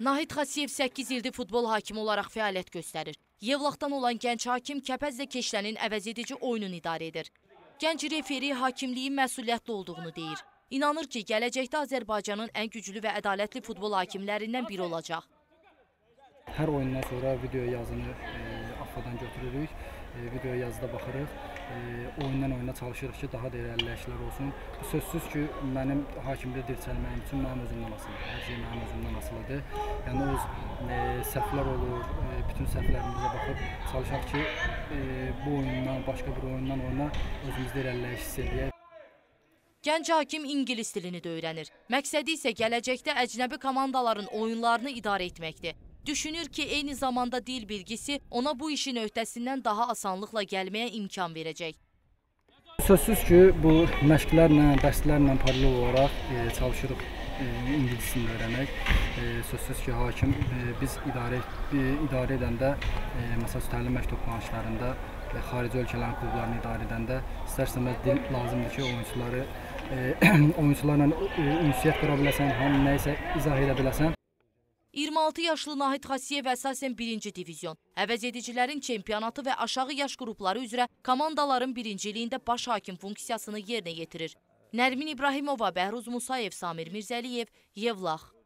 Nahid Xasiyev 8 ildir futbol hakimi olaraq fəaliyyət göstərir. Yevlaxdan olan gənc hakim Kəpəzlə Keşlənin əvəzedici oyununu idarə edir. Gənc referi hakimliyin məsuliyyətli olduğunu deyir. İnanır ki, gələcəkdə Azərbaycanın ən güclü və ədalətli futbol hakimlərindən biri olacaq. Hər oyundan sonra video yazını AFFAdan götürürük, video yazıda baxırıq. Oyundan oyuna çalışırıq ki, daha da irəliləyişlər olsun. Sözsüz ki, mənim hakimdə dirçəlməyim üçün mənim özümdən asılıdır. Hər şey mənim özümdən asılıdır. Yəni, öz səhvlər olur, bütün səhvlərimizə baxıb çalışaq ki, bu oyundan, başqa bir oyundan oyuna özümüzdə irəliləyiş hiss edək. Gənc hakim ingilis dilini də öyrənir. Məqsədi isə gələcəkdə əcnəbi komandaların oyunlarını idarə etməkdir. Düşünür ki, eyni zamanda dil bilgisi ona bu işin öhdəsindən daha asanlıqla gəlməyə imkan verəcək. Sözsüz ki, bu məşqlərlə, dərslərlə paralel olaraq çalışırıq ingilis dilini öyrənmək. Sözsüz ki, hakim biz idarə edəndə, məsələn, təlim məşq toplanışlarında, xarici ölkələrin klublarını idarə edəndə istər-istəməz dil lazımdır ki, oyunçularla ünsiyyət qura biləsən, hamı nəyisə izah edə biləsən. 26 yaşlı Nahid Xasiyev əsasən 1-ci divizyon, əvəzedicilərin çempionatı və aşağı yaş qrupları üzrə komandaların birinciliyində baş hakim funksiyasını yerinə yetirir. Nərmin İbrahimova, Bəhruz Musayev, Samir Mirzəliyev, Yevlax.